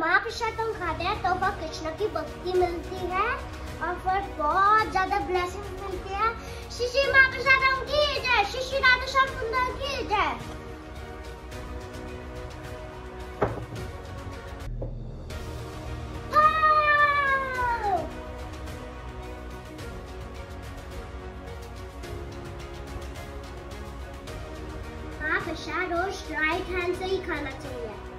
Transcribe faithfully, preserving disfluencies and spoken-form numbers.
महाप्रसाद हम खाते हैं तो फिर कृष्ण की भक्ति मिलती है और फिर बहुत ज्यादा ब्लेसिंग मिलती है। श्री श्री महाप्रसाद की जय, श्री श्री राधा श्याम सुंदर की जय। महाप्रसाद रोज राइट हैंड से ही खाना चाहिए।